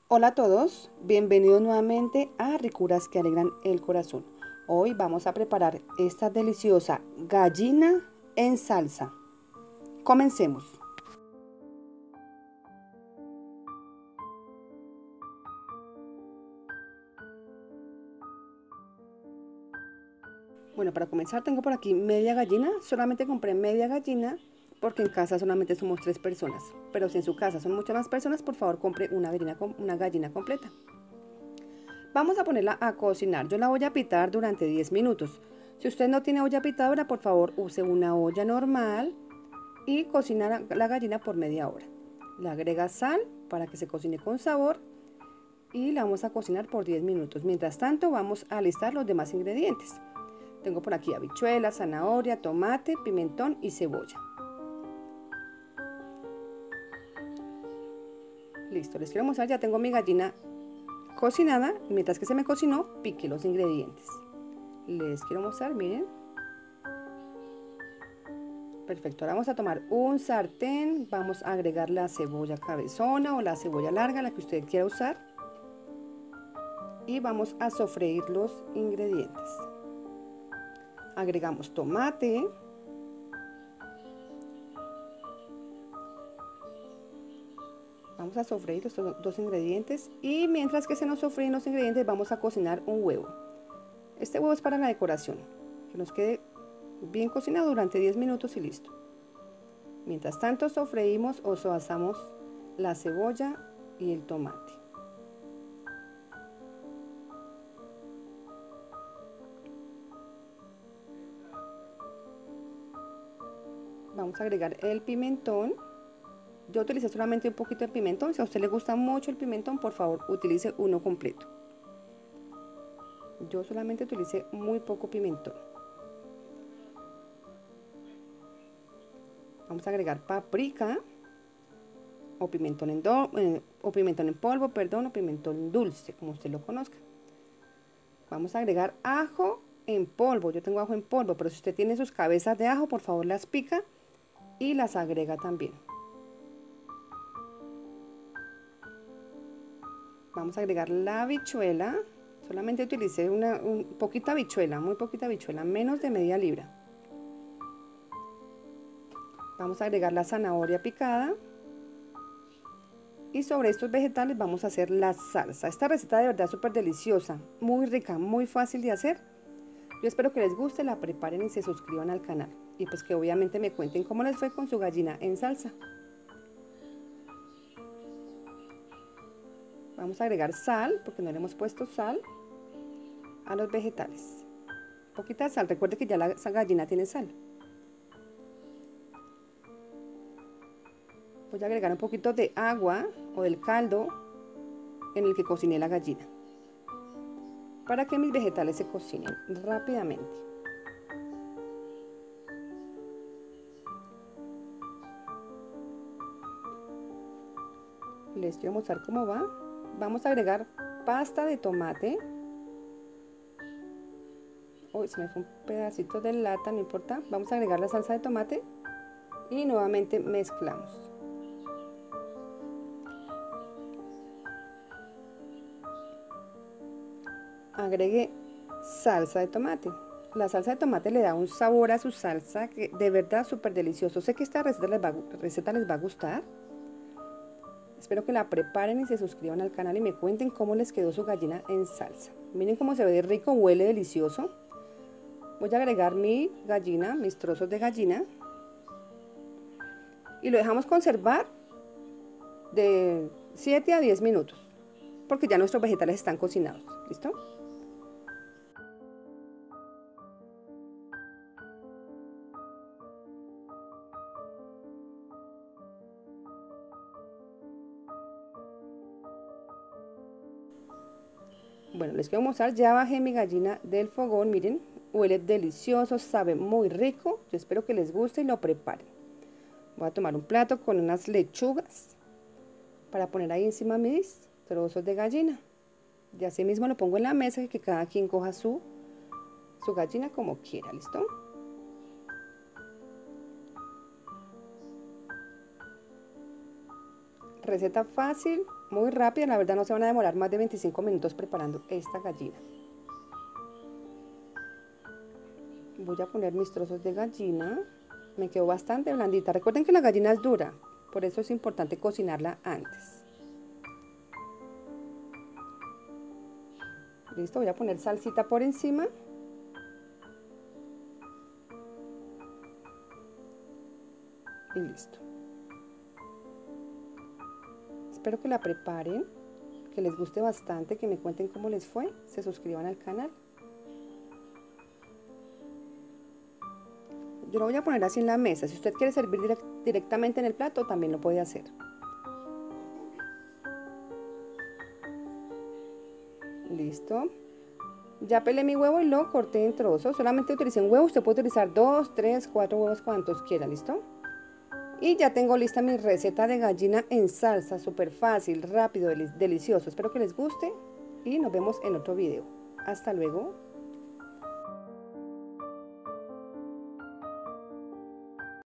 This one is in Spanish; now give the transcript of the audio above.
Hola a todos, bienvenidos nuevamente a Ricuras que alegran el corazón. Hoy vamos a preparar esta deliciosa gallina en salsa. Comencemos. Bueno, para comenzar tengo por aquí media gallina. Solamente compré media gallina porque en casa solamente somos 3 personas. Pero si en su casa son muchas más personas, por favor compre una gallina completa. Vamos a ponerla a cocinar. Yo la voy a pitar durante 10 minutos. Si usted no tiene olla pitadora, por favor use una olla normal y cocina la gallina por media hora. Le agrega sal para que se cocine con sabor y la vamos a cocinar por 10 minutos. Mientras tanto vamos a alistar los demás ingredientes. Tengo por aquí habichuelas, zanahoria, tomate, pimentón y cebolla. Listo, les quiero mostrar, ya tengo mi gallina cocinada. Mientras que se me cocinó, piqué los ingredientes. Les quiero mostrar, miren. Perfecto, ahora vamos a tomar un sartén, vamos a agregar la cebolla cabezona o la cebolla larga, la que usted quiera usar. Y vamos a sofreír los ingredientes. Agregamos tomate. Vamos a sofreír estos dos ingredientes y mientras que se nos sofríen los ingredientes vamos a cocinar un huevo. Este huevo es para la decoración, que nos quede bien cocinado durante 10 minutos y listo. Mientras tanto sofreímos o asamos la cebolla y el tomate. Vamos a agregar el pimentón. Yo utilicé solamente un poquito de pimentón. Si a usted le gusta mucho el pimentón, por favor utilice uno completo. Yo solamente utilicé muy poco pimentón. Vamos a agregar paprika o pimentón en polvo, perdón, o pimentón dulce, como usted lo conozca. Vamos a agregar ajo en polvo. Yo tengo ajo en polvo, pero si usted tiene sus cabezas de ajo, por favor las pica y las agrega también. Vamos a agregar la habichuela. Solamente utilicé poquita habichuela, muy poquita habichuela, menos de media libra. Vamos a agregar la zanahoria picada. Y sobre estos vegetales vamos a hacer la salsa. Esta receta de verdad es súper deliciosa, muy rica, muy fácil de hacer. Yo espero que les guste, la preparen y se suscriban al canal. Y pues que obviamente me cuenten cómo les fue con su gallina en salsa. Vamos a agregar sal, porque no le hemos puesto sal a los vegetales. Poquita sal, recuerde que ya la gallina tiene sal. Voy a agregar un poquito de agua o del caldo en el que cociné la gallina, para que mis vegetales se cocinen rápidamente. Les quiero mostrar cómo va. Vamos a agregar pasta de tomate. Uy, se me fue un pedacito de lata, no importa. Vamos a agregar la salsa de tomate y nuevamente mezclamos. Agregué salsa de tomate. La salsa de tomate le da un sabor a su salsa que de verdad súper delicioso. Sé que esta receta les va a gustar. Espero que la preparen y se suscriban al canal y me cuenten cómo les quedó su gallina en salsa. Miren cómo se ve de rico, huele delicioso. Voy a agregar mi gallina, mis trozos de gallina. Y lo dejamos conservar de 7 a 10 minutos. Porque ya nuestros vegetales están cocinados. ¿Listo? Bueno, les quiero mostrar, ya bajé mi gallina del fogón, miren, huele delicioso, sabe muy rico. Yo espero que les guste y lo preparen. Voy a tomar un plato con unas lechugas para poner ahí encima mis trozos de gallina. Y así mismo lo pongo en la mesa y que cada quien coja su gallina como quiera, ¿listo? Receta fácil, Muy rápida, la verdad no se van a demorar más de 25 minutos preparando esta gallina. Voy a poner mis trozos de gallina. Me quedó bastante blandita. Recuerden que la gallina es dura, por eso es importante cocinarla antes. Listo, voy a poner salsita por encima. Y listo. Espero que la preparen, que les guste bastante, que me cuenten cómo les fue, se suscriban al canal. Yo lo voy a poner así en la mesa. Si usted quiere servir directamente en el plato, también lo puede hacer. Listo. Ya pelé mi huevo y lo corté en trozos. Solamente utilicé un huevo. Usted puede utilizar 2, 3, 4 huevos, cuantos quiera. ¿Listo? Y ya tengo lista mi receta de gallina en salsa. Súper fácil, rápido, delicioso. Espero que les guste y nos vemos en otro video. Hasta luego.